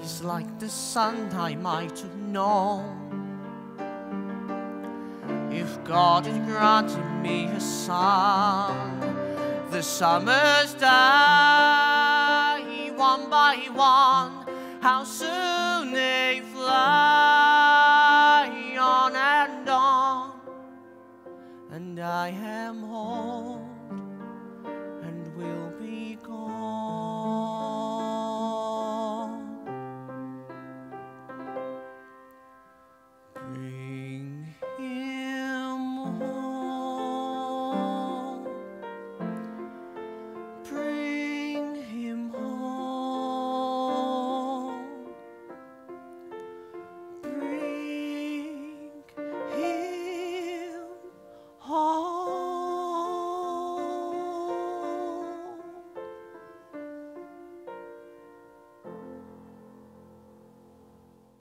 days like the sun I might have known. If God had granted me a son, the summers die one by one. How soon they fly on and on, and I am home.